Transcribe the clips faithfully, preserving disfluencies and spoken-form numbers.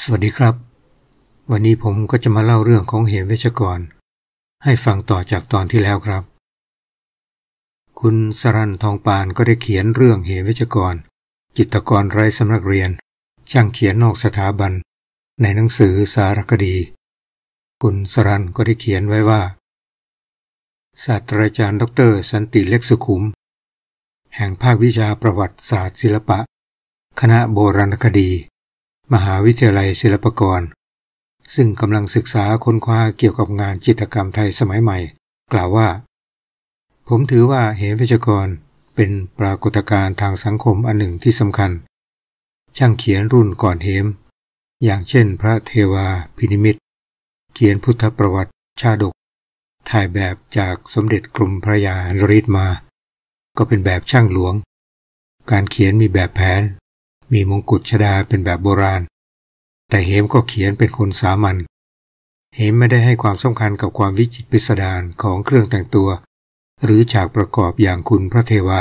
สวัสดีครับวันนี้ผมก็จะมาเล่าเรื่องของเหมเวชกรให้ฟังต่อจากตอนที่แล้วครับคุณสรัญทองปานก็ได้เขียนเรื่องเหมเวชกรจิตรกรไร้สำนักเรียนช่างเขียนนอกสถาบันในหนังสือสารคดีคุณสรัญก็ได้เขียนไว้ว่าศาสตราจารย์ดรสันติเล็กสุขุมแห่งภาควิชาประวัติศาสตร์ศิลปะคณะโบราณคดีมหาวิทยาลัยศิลปากรซึ่งกำลังศึกษาค้นคว้าเกี่ยวกับงานจิตรกรรมไทยสมัยใหม่กล่าวว่าผมถือว่าเหมเวชกรเป็นปรากฏการณ์ทางสังคมอันหนึ่งที่สำคัญช่างเขียนรุ่นก่อนเหมอย่างเช่นพระเทวาพินิมิตรเขียนพุทธประวัติชาดกถ่ายแบบจากสมเด็จกรมพระยานฤทธิ์มาก็เป็นแบบช่างหลวงการเขียนมีแบบแผนมีมงกุฎชฎาเป็นแบบโบราณแต่เหมก็เขียนเป็นคนสามัญเหมไม่ได้ให้ความสำคัญกับความวิจิตรพิสดารของเครื่องแต่งตัวหรือฉากประกอบอย่างคุณพระเทวา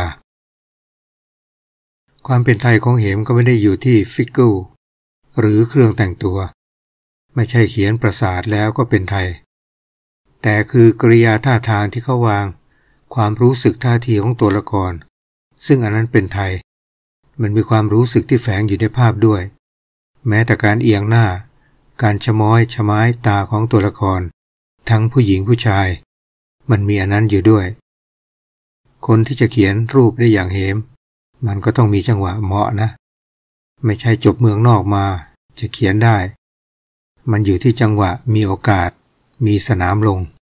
ความเป็นไทยของเหมก็ไม่ได้อยู่ที่ฟิกเกิลหรือเครื่องแต่งตัวไม่ใช่เขียนปราสาทแล้วก็เป็นไทยแต่คือกริยาท่าทางที่เขาวางความรู้สึกท่าทีของตัวละครซึ่งอันนั้นเป็นไทยมันมีความรู้สึกที่แฝงอยู่ในภาพด้วยแม้แต่การเอียงหน้าการชะม้อยชะม้ายตาของตัวละครทั้งผู้หญิงผู้ชายมันมีอันนั้นอยู่ด้วยคนที่จะเขียนรูปได้อย่างเหมมันก็ต้องมีจังหวะเหมาะนะไม่ใช่จบเมืองนอกมาจะเขียนได้มันอยู่ที่จังหวะมีโอกาสมีสนามลง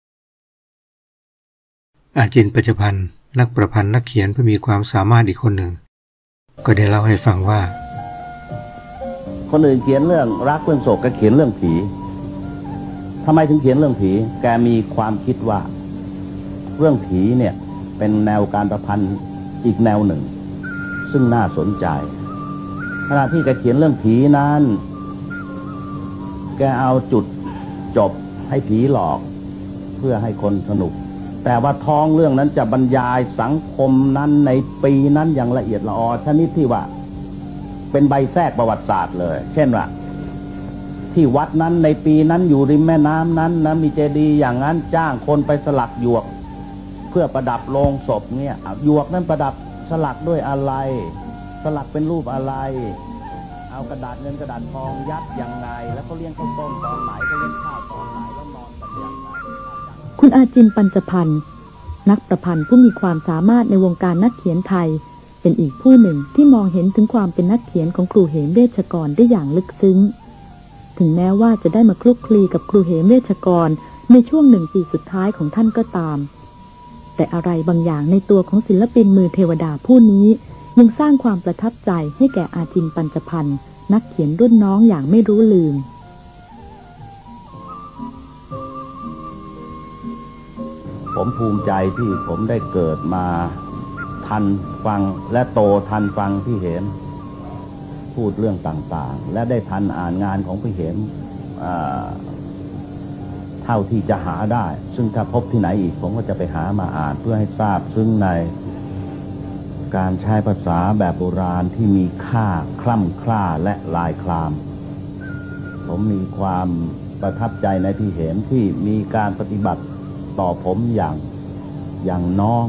อาจินปัจจพันธ์นักประพันธ์นักเขียนผู้มีความสามารถอีกคนหนึ่งก็ได้เล่าให้ฟังว่าคนอื่นเขียนเรื่องรักเรื่องโศกก็เขียนเรื่องผีทำไมถึงเขียนเรื่องผีแกมีความคิดว่าเรื่องผีเนี่ยเป็นแนวการประพันธ์อีกแนวหนึ่งซึ่งน่าสนใจขณะที่แกเขียนเรื่องผีนั้นแกเอาจุดจบให้ผีหลอกเพื่อให้คนสนุกแต่ว่าท้องเรื่องนั้นจะบรรยายสังคมนั้นในปีนั้นอย่างละเอียดละออชนิดที่ว่าเป็นใบแทรกประวัติศาสตร์เลยเช่นว่าที่วัดนั้นในปีนั้นอยู่ริมแม่น้ำนั้นนะมีเจดีย์อย่างนั้นจ้างคนไปสลักหยวกเพื่อประดับโลงศพเนี่ยหยวกนั้นประดับสลักด้วยอะไรสลักเป็นรูปอะไรเอากระดาษเงินกระดาษทองยัดยังไงแล้วก็เลี้ยงข้าวต้มตอนไหนก็เลี้ยงข้าวตอนไหนแล้วนอนกันอย่างไรคุณอาจินปัญจพันธ์นักประพันธ์ผู้มีความสามารถในวงการนักเขียนไทยเป็นอีกผู้หนึ่งที่มองเห็นถึงความเป็นนักเขียนของครูเหมเวชกรได้อย่างลึกซึ้งถึงแม้ว่าจะได้มาคลุกคลีกับครูเหมเวชกรในช่วงหนึ่งปีสุดท้ายของท่านก็ตามแต่อะไรบางอย่างในตัวของศิลปินมือเทวดาผู้นี้ยังสร้างความประทับใจให้แก่อาจินปัญจพันธ์นักเขียนรุ่นน้องอย่างไม่รู้ลืมผมภูมิใจที่ผมได้เกิดมาทันฟังและโตทันฟังพี่เหมพูดเรื่องต่างๆและได้ทันอ่านงานของพี่เหมเท่าที่จะหาได้ซึ่งถ้าพบที่ไหนอีกผมก็จะไปหามาอ่านเพื่อให้ทราบซึ่งในการใช้ภาษาแบบโบราณที่มีค่าคล่ำคล้าและลายคลามผมมีความประทับใจในพี่เหมที่มีการปฏิบัติต่อผมอย่างอย่างน้อง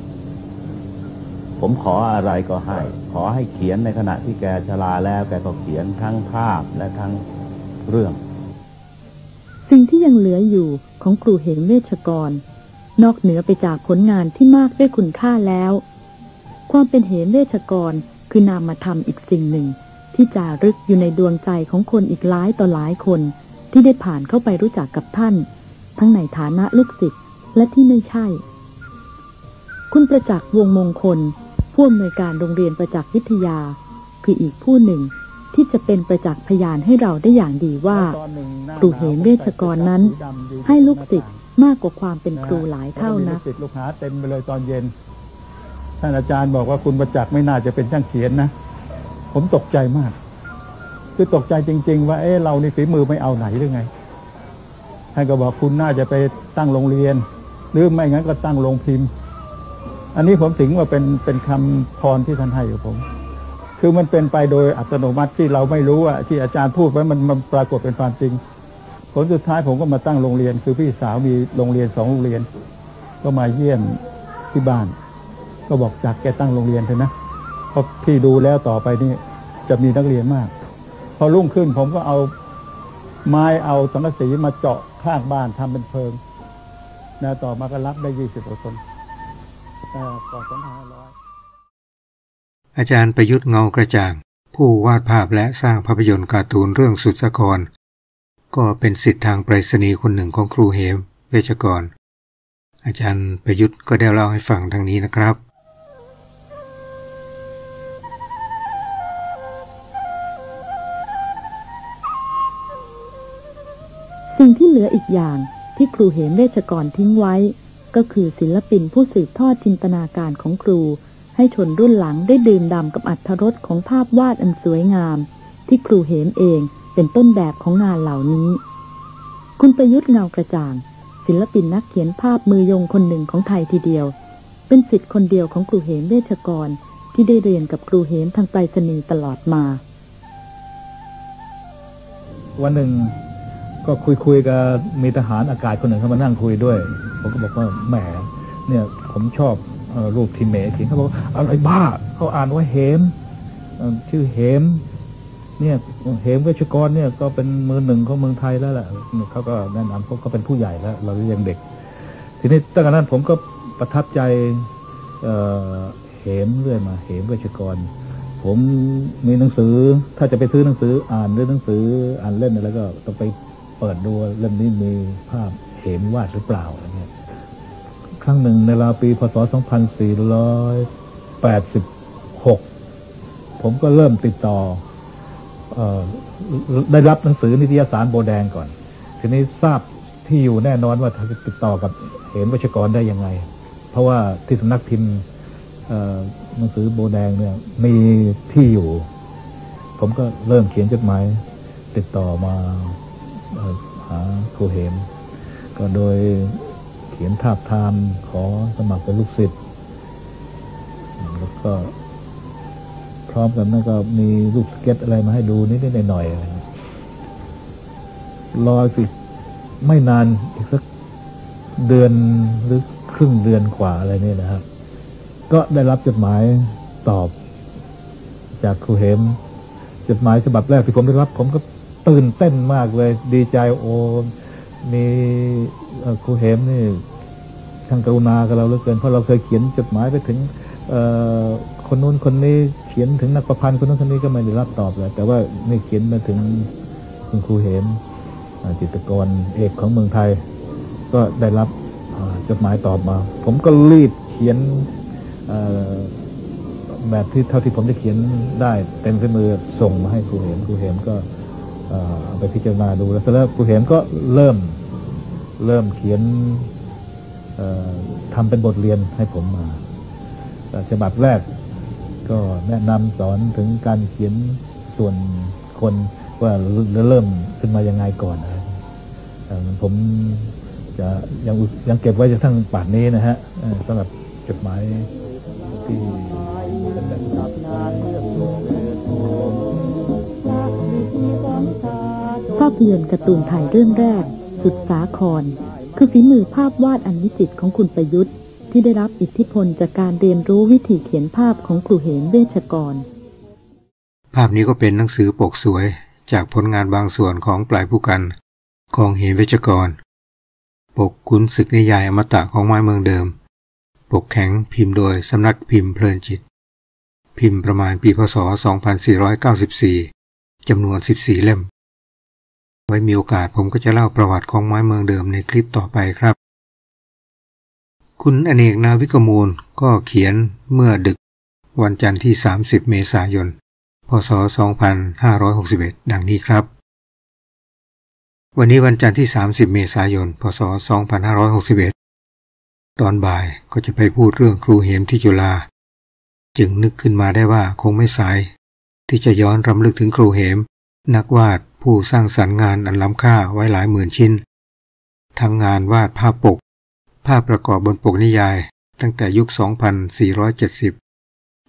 ผมขออะไรก็ให้ขอให้เขียนในขณะที่แกชราแล้วแกก็เขียนทั้งภาพและทั้งเรื่องสิ่งที่ยังเหลืออยู่ของครูเหมเวชกรนอกเหนือไปจากผลงานที่มากด้วยคุณค่าแล้วความเป็นเหมเวชกรคือนามธรรมอีกสิ่งหนึ่งที่จารึกอยู่ในดวงใจของคนอีกหลายต่อหลายคนที่ได้ผ่านเข้าไปรู้จักกับท่านทั้งในฐานะลูกศิษย์และที่ไม่ใช่คุณประจักษ์วงมงคลผู้อำนวยการโรงเรียนประจักษ์วิทยาคืออีกผู้หนึ่งที่จะเป็นประจักษ์พยานให้เราได้อย่างดีว่าครูเหมเวชกรนั้นให้ลูกศิษย์มากกว่าความเป็นครูหลายเท่านะศิษย์ลูกหาเต็มไปเลยตอนเย็นท่านอาจารย์บอกว่าคุณประจักษ์ไม่น่าจะเป็นช่างเขียนนะผมตกใจมากคือตกใจจริงๆว่าเอ๊ะเรานี่ฝีมือไม่เอาไหนหรือไงท่านก็บอกคุณน่าจะไปตั้งโรงเรียนหรือไม่งั้นก็ตั้งโรงพิมพ์อันนี้ผมถึงว่าเป็นเป็นคำพรที่ท่านให้กับผมคือมันเป็นไปโดยอัตโนมัติที่เราไม่รู้อะที่อาจารย์พูดไว้มันมันปรากฏเป็นความจริงผลสุดท้ายผมก็มาตั้งโรงเรียนคือพี่สาวมีโรงเรียนสองโรงเรียนก็มาเยี่ยมที่บ้านก็บอกจากแกตั้งโรงเรียนเถอะนะเพราะพี่ดูแล้วต่อไปนี่จะมีนักเรียนมากพอรุ่งขึ้นผมก็เอาไม้เอาสังกะสีมาเจาะข้างบ้านทำเป็นเพิงนะต่อมาก็รับได้ยี่สิบกว่าคนก่อนสองพันห้าร้อยอาจารย์ประยุทธ์เงากระจ่างผู้วาดภาพและสร้างภาพยนตร์การ์ตูนเรื่องสุดสกรก็เป็นศิษย์ทางไปรษณีย์คนหนึ่งของครูเหมเวชกรอาจารย์ประยุทธ์ก็ได้เล่าให้ฟังดังนี้นะครับสิ่งที่เหลืออีกอย่างที่ครูเหมเวชกรทิ้งไว้ก็คือศิลปินผู้สืบทอดจินตนาการของครูให้ชนรุ่นหลังได้ดื่มด่ำกับอรรถรสของภาพวาดอันสวยงามที่ครูเหมเองเป็นต้นแบบของงานเหล่านี้คุณประยุทธ์เงากระจ่างศิลปินนักเขียนภาพมือยงคนหนึ่งของไทยทีเดียวเป็นศิษย์คนเดียวของครูเหมเวชกรที่ได้เรียนกับครูเหมทางไปรษณีย์ตลอดมาวันหนึ่งก็คุยคุยกับมีทหารอากาศคนหนึ่งเขามานั่งคุยด้วยผมก็บอกว่าแหมเนี่ยผมชอบรูปที่เมย์เขียนเขาบอกอะไรบ้าเขาอ่านว่าเหมชื่อเหมเนี่ยเหมเวชกรเนี่ยก็เป็นมือหนึ่งของเมืองไทยแล้วแหละเขาก็แนะนำเขาก็เป็นผู้ใหญ่แล้วเรายังเด็กทีนี้ตั้งแต่นั้นผมก็ประทับใจเหมเรื่อยมาเหมเวชกรผมมีหนังสือถ้าจะไปซื้อหนังสืออ่านหรือหนังสืออ่านเล่นอะไรก็ต้องไปเปิดดูเล่มนี้มีภาพเหมวาดหรือเปล่าอะไรเงี้ยครั้งหนึ่งในราวปีพ.ศ. สองพันสี่ร้อยแปดสิบหกผมก็เริ่มติดต่อเอ่อได้รับหนังสือนิตยสารโบแดงก่อนทีนี้ทราบที่อยู่แน่นอนว่าจะติดต่อกับเหมเวชกรได้ยังไงเพราะว่าที่สำนักพิมพ์หนังสือโบแดงเนี่ยมีที่อยู่ผมก็เริ่มเขียนจดหมายติดต่อมาหาครูเหมก็โดยเขียนทาบทามขอสมัครเป็นลูกศิษย์แล้วก็พร้อมกันนั้นก็มีรูปสเก็ตอะไรมาให้ดูนิดๆหน่อยๆรอสิไม่นานอีกสักเดือนหรือครึ่งเดือนกว่าอะไรนี่นะครับก็ได้รับจดหมายตอบจากครูเหมจดหมายฉบับแรกที่ผมได้รับผมก็ตื่นเต้นมากเลยดีใจโอ้มีครูเหมนี่ช่างกรุณากับเราเหลือเกินเพราะเราเคยเขียนจดหมายไปถึงคนนู้นคนนี้เขียนถึงนักประพันธ์คนนู้นคนนี้ก็ไม่ได้รับตอบเลยแต่ว่านี่เขียนมาถึงคุณครูเหมจิตรกรเอกของเมืองไทยก็ได้รับจดหมายตอบมาผมก็รีบเขียนแบบที่เท่าที่ผมจะเขียนได้เต็มฝีมือส่งมาให้ครูเหมครูเหมก็เอาไปพิจารณาดูแล้วแล้วครูเหมก็เริ่มเริ่มเขียนทำเป็นบทเรียนให้ผมมาฉบับแรกก็แนะนำสอนถึงการเขียนส่วนคนว่าเริ่มขึ้นมายังไงก่อนนะผมจะยังยังเก็บไว้จนทั้งป่านนี้นะฮะสำหรับจดหมายที่เป็นแบบภาพยนตร์การ์ตูนไทยเรื่องแรกสุดสาครคือฝีมือภาพวาดอันวิจิตรของคุณประยุทธ์ที่ได้รับอิทธิพลจากการเรียนรู้วิธีเขียนภาพของครูเหมเวชกรภาพนี้ก็เป็นหนังสือปกสวยจากผลงานบางส่วนของปลายผู้กันของเหมเวชกรปกขุนศึกนิยายอมตะของไม้เมืองเดิมปกแข็งพิมพ์โดยสำนักพิมพ์เพลินจิตพิมพ์ประมาณปีพ.ศ. สองพันสี่ร้อยเก้าสิบสี่จำนวนสิบสี่เล่มไว้มีโอกาสผมก็จะเล่าประวัติของไม้เมืองเดิมในคลิปต่อไปครับคุณอเนกนาวิกมูลก็เขียนเมื่อดึกวันจันทร์ที่สามสิบเมษายนพ.ศ. สองพันห้าร้อยหกสิบเอ็ดดังนี้ครับวันนี้วันจันทร์ที่สามสิบเมษายนพ.ศ. สองพันห้าร้อยหกสิบเอ็ดตอนบ่ายก็จะไปพูดเรื่องครูเหมที่จุฬาจึงนึกขึ้นมาได้ว่าคงไม่สายที่จะย้อนรำลึกถึงครูเหมนักวาดผู้สร้างสรรค์งานอันล้ำค่าไว้หลายหมื่นชิ้นทั้งงานวาดภาพปกภาพประกอบบนปกนิยายตั้งแต่ยุค สองพันสี่ร้อยเจ็ดสิบ ป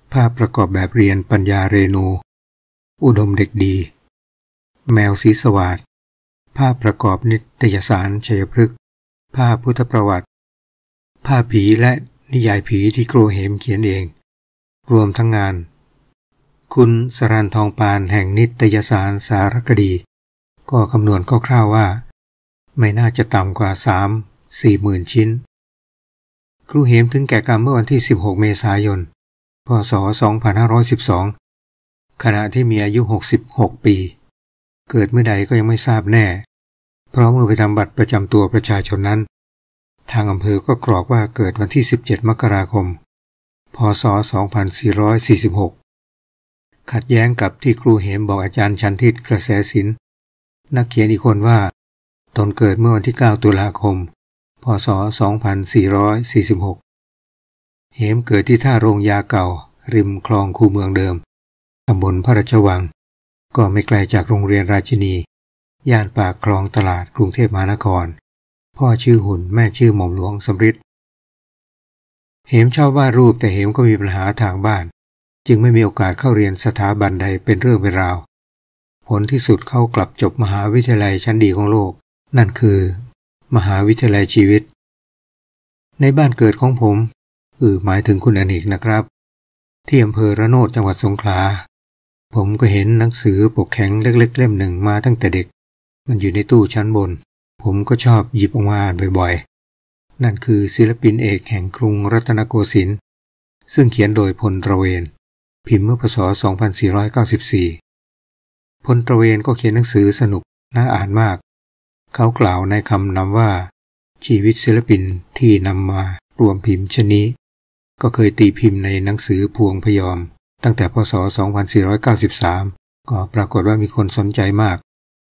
ภาพประกอบแบบเรียนปัญญาเรนูอุดมเด็กดีแมวสีสวัสดิ์ภาพประกอบนิตยสารชัยพฤกษ์ภาพพุทธประวัติภาพผีและนิยายผีที่ครูเหมเขียนเองรวมทั้งงานคุณสรัญทองปานแห่งนิตยสารสารคดีก็คำนวณคร่าวๆว่าไม่น่าจะต่ำกว่า สามถึงสี่ หมื่นชิ้นครูเหมถึงแก่กรรมเมื่อวันที่สิบหกเมษายนพ.ศ. สองพันห้าร้อยสิบสองขณะที่มีอายุหกสิบหกปีเกิดเมื่อใดก็ยังไม่ทราบแน่เพราะเมื่อไปทำบัตรประจำตัวประชาชนนั้นทางอำเภอก็กรอกว่าเกิดวันที่สิบเจ็ดมกราคมพ.ศ. สองพันสี่ร้อยสี่สิบหกขัดแย้งกับที่ครูเหมบอกอาจารย์ชันทิตกระแสศิลป์นักเขียนอีกคนว่าตนเกิดเมื่อวันที่เก้าตุลาคมพ.ศ. สองพันสี่ร้อยสี่สิบหกเหมเกิดที่ท่าโรงยาเก่าริมคลองคูเมืองเดิมตำบลพระราชวังก็ไม่ไกลจากโรงเรียนราชินีย่านปากคลองตลาดกรุงเทพมหานครพ่อชื่อหุ่นแม่ชื่อหม่อมหลวงสำริดเหมชอบวาดรูปแต่เหมก็มีปัญหาทางบ้านจึงไม่มีโอกาสเข้าเรียนสถาบันใดเป็นเรื่องเป็นราวผลที่สุดเขากลับจบมหาวิทยาลัยชั้นดีของโลกนั่นคือมหาวิทยาลัยชีวิตในบ้านเกิดของผมเออหมายถึงคุณอเนกนะครับที่อำเภอระโนดจังหวัดสงขลาผมก็เห็นหนังสือปกแข็งเล็กๆเล่มหนึ่งมาตั้งแต่เด็กมันอยู่ในตู้ชั้นบนผมก็ชอบหยิบออกมาอ่านบ่อยๆนั่นคือศิลปินเอกแห่งกรุงรัตนโกสินทร์ซึ่งเขียนโดยพลตระเวนพิมพ์เมื่อพ.ศ. สองพันสี่ร้อยเก้าสิบสี่พลตระเวนก็เขียนหนังสือสนุกน่าอ่านมากเขากล่าวในคำนำว่าชีวิตศิลปินที่นำมารวมพิมพ์ชนี้ก็เคยตีพิมพ์ในหนังสือพวงพยอมตั้งแต่พ.ศ. สองพันสี่ร้อยเก้าสิบสามก็ปรากฏว่ามีคนสนใจมาก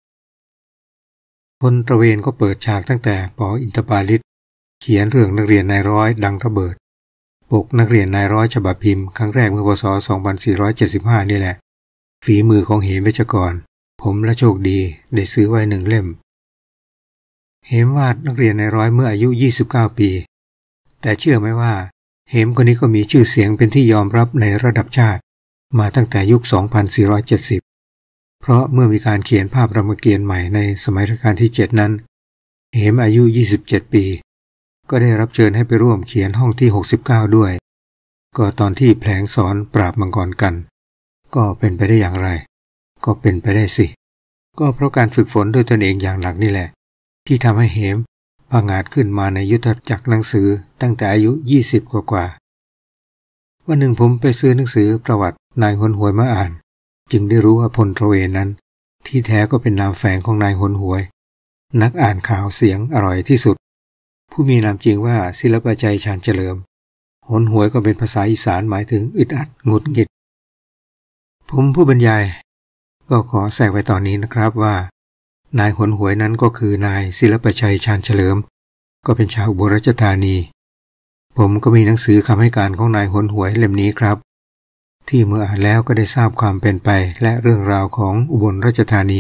พลตระเวนก็เปิดฉากตั้งแต่ป.อินทปาลิศเขียนเรื่องนักเรียนนายร้อยดังระเบิดปกนักเรียนนายร้อยฉบับพิมพ์ครั้งแรกเมื่อพ.ศ. สองพันสี่ร้อยเจ็ดสิบห้านี่แหละฝีมือของเหมเวชกรผมและโชคดีได้ซื้อไว้หนึ่งเล่มเหมวาดนักเรียนนายร้อยเมื่ออายุยี่สิบเก้าปีแต่เชื่อไหมว่าเหมคนนี้ก็มีชื่อเสียงเป็นที่ยอมรับในระดับชาติมาตั้งแต่ยุค สองพันสี่ร้อยเจ็ดสิบ เพราะเมื่อมีการเขียนภาพรามเกียรติ์ใหม่ในสมัยรัชกาลที่เจ็ดนั้นเหมอายุยี่สิบเจ็ดปีก็ได้รับเชิญให้ไปร่วมเขียนห้องที่หกสิบเก้าด้วยก็ตอนที่แผลงสอนปราบมังกรกันก็เป็นไปได้อย่างไรก็เป็นไปได้สิก็เพราะการฝึกฝนด้วยตนเองอย่างหนักนี่แหละที่ทำให้เหมผงาดขึ้นมาในยุทธจักรหนังสือตั้งแต่อายุยี่สิบกว่าๆวันหนึ่งผมไปซื้อหนังสือประวัตินายหนหวยมาอ่านจึงได้รู้ว่าพลตระเวนนั้นที่แท้ก็เป็นนามแฝงของนายหนหวยนักอ่านข่าวเสียงอร่อยที่สุดผู้มีนามจริงว่าศิลปชัยชาญเฉลิมหนหวยก็เป็นภาษาอีสานหมายถึงอึดอัดหงุดหงิดผมผู้บรรยายก็ขอแทรกไว้ตอนนี้นะครับว่านายหนหวยนั้นก็คือนายศิลปชัยชาญเฉลิมก็เป็นชาวอุบลราชธานีผมก็มีหนังสือคำให้การของนายหนหวยเล่มนี้ครับที่เมื่ออ่านแล้วก็ได้ทราบความเป็นไปและเรื่องราวของอุบลราชธานี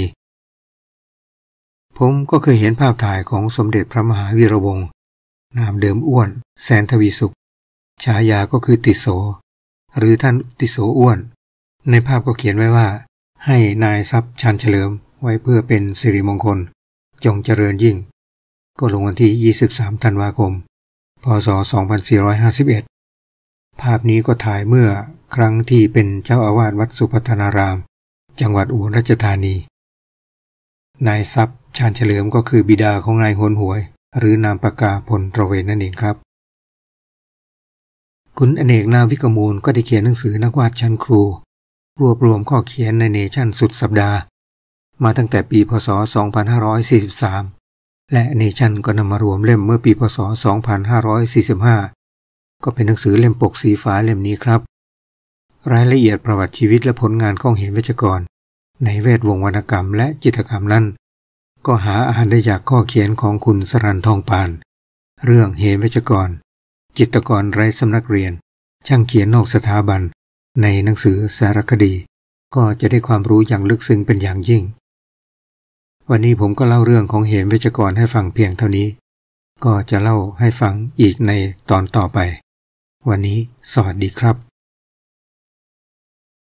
ผมก็เคยเห็นภาพถ่ายของสมเด็จพระมหาวีระวงศ์นามเดิมอ้วนแสนทวีสุขฉายาก็คือติโสหรือท่านติโสอ้วนในภาพก็เขียนไว้ว่าให้นายทรัพย์ชาญเฉลิมไว้เพื่อเป็นสิริมงคลจงเจริญยิ่งก็ลงวันที่ยี่สิบสามธันวาคมพ.ศ. สองพันสี่ร้อยห้าสิบเอ็ดภาพนี้ก็ถ่ายเมื่อครั้งที่เป็นเจ้าอาวาสวัดสุพัฒนารามจังหวัดอุบลราชธานีนายทรัพย์ชาญเฉลิมก็คือบิดาของนายหนหวยหรือนามปากกาพลตระเวนนั่นเองครับคุณอเนกนาวิกมูลก็ได้เขียนหนังสือนักวาดชั้นครูรวบรวมข้อเขียนในเนชั่นสุดสัปดาห์มาตั้งแต่ปีพ.ศ. สองพันห้าร้อยสี่สิบสามและเนชั่นก็นำมารวมเล่มเมื่อปีพ.ศ. สองพันห้าร้อยสี่สิบห้าก็เป็นหนังสือเล่มปกสีฟ้าเล่มนี้ครับรายละเอียดประวัติชีวิตและผลงานของเหมเวชกรในแวดวงวรรณกรรมและจิตรกรรมนั้นก็หาอ่านได้จากข้อเขียนของคุณสรัญทองปานเรื่องเหมเวชกรจิตรกรไร้สำนักเรียนช่างเขียนนอกสถาบันในหนังสือสารคดีก็จะได้ความรู้อย่างลึกซึ้งเป็นอย่างยิ่งวันนี้ผมก็เล่าเรื่องของเหมเวชกรให้ฟังเพียงเท่านี้ก็จะเล่าให้ฟังอีกในตอนต่อไปวันนี้สวัสดีครับ